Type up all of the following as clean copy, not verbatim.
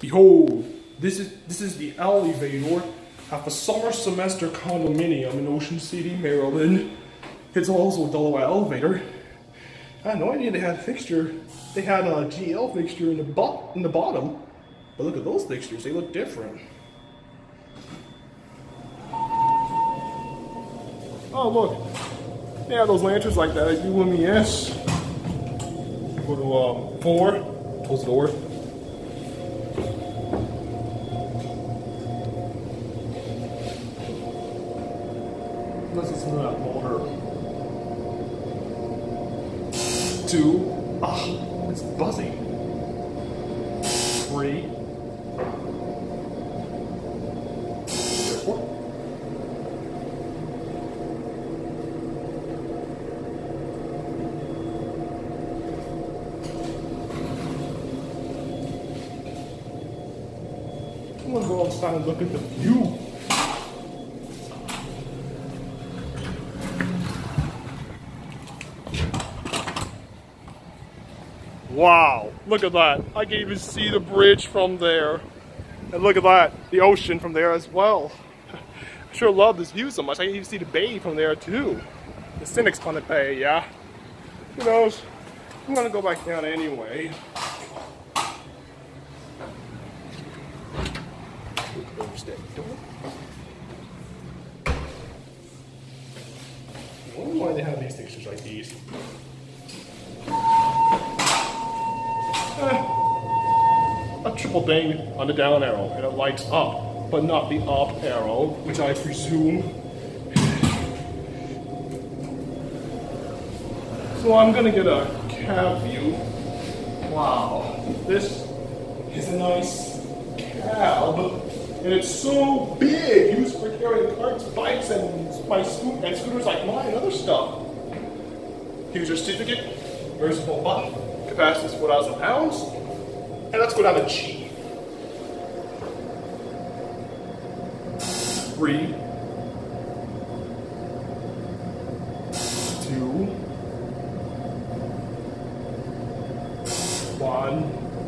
Behold, this is the elevator at the summer semester condominium in Ocean City, Maryland. It's also a Delaware elevator. I had no idea they had a fixture. They had a GL fixture in the bottom. But look at those fixtures, they look different. Oh look, they have those lanterns like that at UMES. Go to 4, close the door. Let's listen to that motor. 2, ah, it's buzzy. 3, 4. I'm gonna go outside and look at the view. Wow, look at that. I can even see the bridge from there. And look at that, the ocean from there as well. I sure love this view so much. I can even see the bay from there too. The Cynic's Planet Bay, yeah. Who knows? I'm gonna go back down anyway. Close that door. I wonder why they have these fixtures like these. A triple ding on the down arrow and it lights up, but not the up arrow, which I presume. So I'm gonna get a cab view. Wow, this is a nice cab, and it's so big, used for carrying carts, bikes, and scooters like mine and other stuff. Here's your certificate, versatile button. Capacity is 4,000 pounds. And let's go down to G. 3, 2, 1.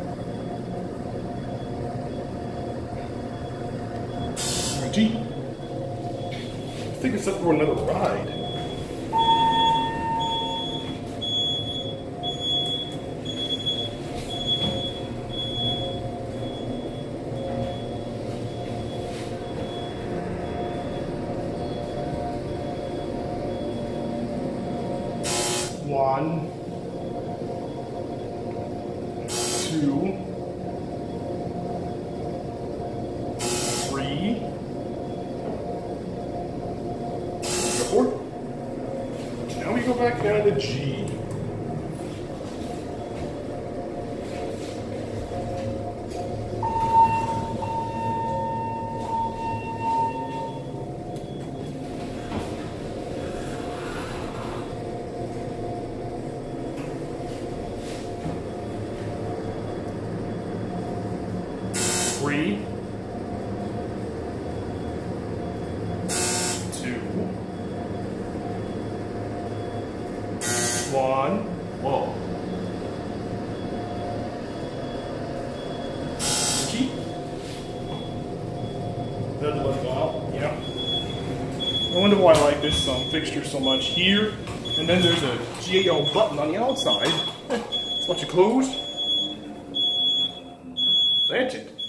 G. I think it's up for another ride. One, 2, 3, 4. Now we go back down to G. Three, 2, 1. Whoa. G. Doesn't look well. Yeah. I wonder why I like this fixture so much here. And then there's a GAO button on the outside. It's a bunch of clothes. That's it.